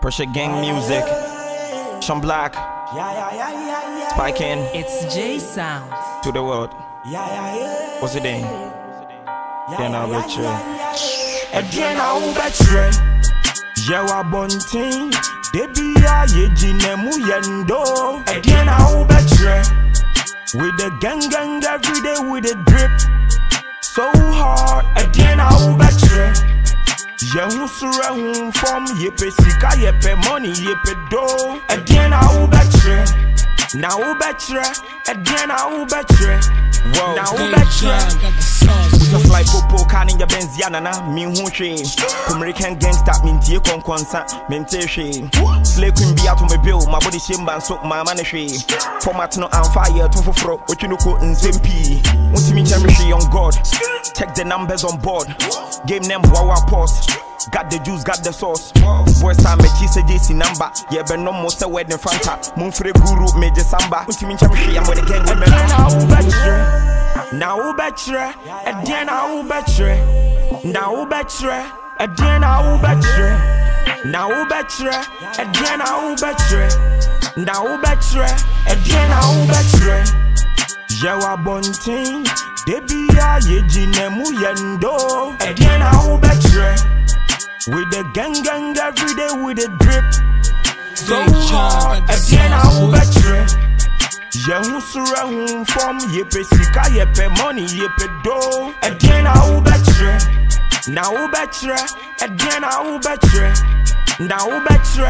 Pressure gang music. Sean Black. Spaii. It's J Sound. To the world. What's it in? Then I'll bet you. Again, I'll bet you. Yawa Bunting. Debia Yejinemu Yendo. Again, I'll bet you. With the gang every day with the drip. So hard. Again, I'll bet you. Yehu sura hum from yepe sika yepe money yepe do. Again I will bet you. Now will bet you. Again I will bet you. Whoa. Now will bet you. Usa fly popo kan in your Benz yanana min hu hwe. American gangster min tie konkonsa min te hwe. Slay queen be out on my bill my body shame ban so my man hwe. Format no am fire to foforo otwunuko nzempi. Untimi chemi hwe on God. Check the numbers on board. Game name Wawa Pause. Got the juice, got the sauce. Boys time me cheese JC number. Yeah, but no more say wedding front up. Moonfree guru me December. Ultimate champion, I'm with the gang. Now bet you. Now bet you. Again I bet you. Now bet you. Again I bet you. Now bet you. Again I bet you. Now bet you. Again I bet you. Yawa Bunting. Debia Yejinemu Yendo. Again I bet you. With the gang every day with the drip. So hard. Again I bet you. Yehu sura hum from yepe sika yepe money yepe do. Again I bet you. Now bet you. Again I bet you. Now bet you.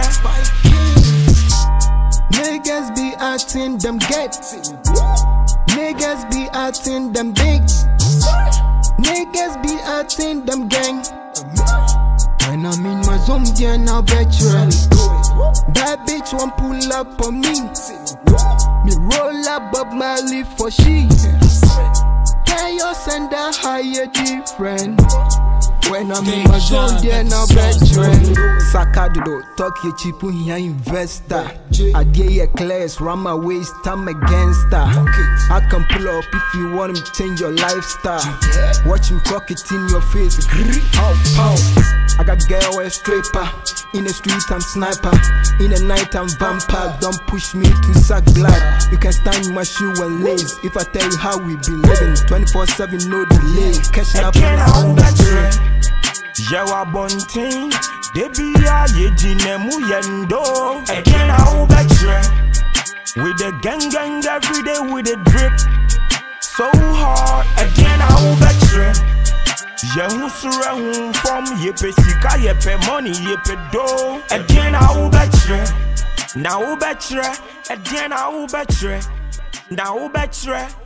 Niggas be acting them get. Niggas be acting them big. Niggas be acting them gang. When I'm in my zone, yeah, now bet you. Bad bitch won't pull up on me. Me roll up Bob Marley for she. Can you send a higher different? When I'm in my zone, yeah, now bet you. Saka do talk ye chipu here investor. I dare ye class, run my waist, I'm against her. I can pull up if you want me to change your lifestyle. Watch me cock it in your face. I got girl a stripper. In the street I'm sniper. In the night I'm vampire. Don't push me to suck blood. You can stand my shoe and lace. If I tell you how we be living 24/7 no delay. Catching up Again I bet you. Yawa Bunting. Debia Yejinemu Yendo. Again I bet you. With the gang every day with the drip. So hard. Again I bet you. Yehu sura hum from yepe sika yepe money yepe do. Again I bet you. Now bet you. Again I bet you. Now bet you.